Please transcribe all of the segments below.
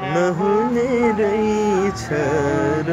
नहुने रहेछ र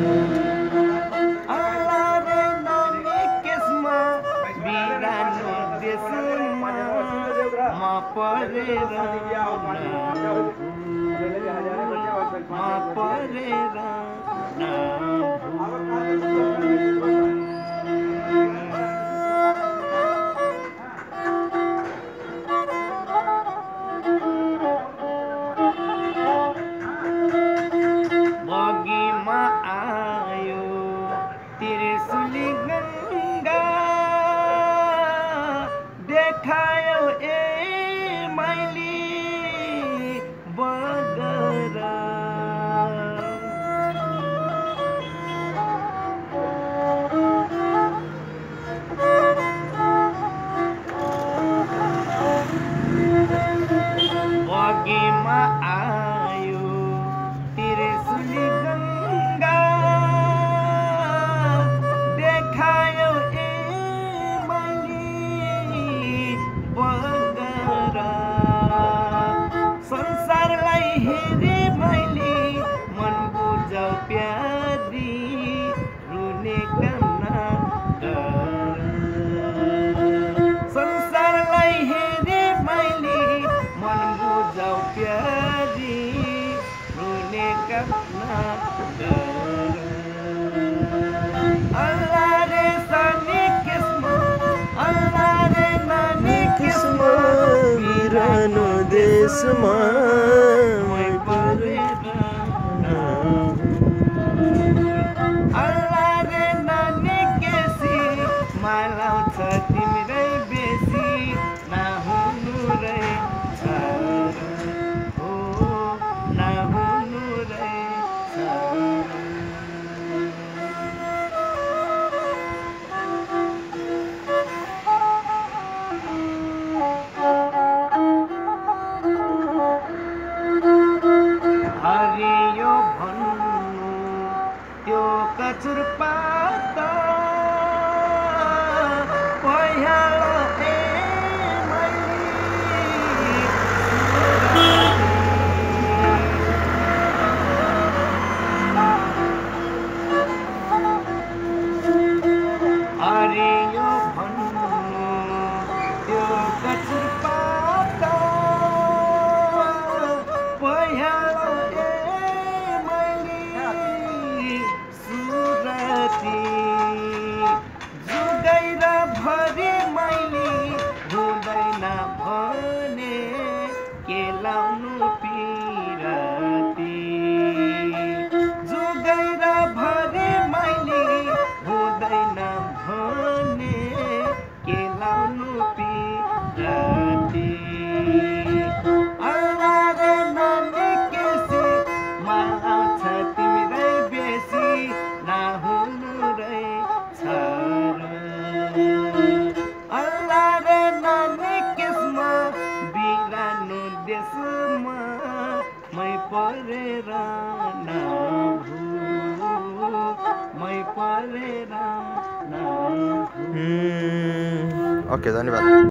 देशमा मै परेर अल्लाह रे नानी केसी मालाउँछ तिम्रै बेसी नहुनु रहेछ हो नहुनु रहेछ हरियो भन्नु त्यो कचुर पात पह्यालो ए मैले हरियो भन्नु त्यो कचुर पात पह्यालो जुगैर भरि मैले हुँदैन भने के लाउनु पिरती जुगैर भरि मैले हुँदैन भने के लाउनु पिरती अल्लाह रे नानी केसी मालाउँछ तिम्रै बेसी नहुनु रहेछ अल्लाह रे नानी केसमा बिरानो देशमा मै परेर नभू मै परेर नभू ओके धन्यवाद।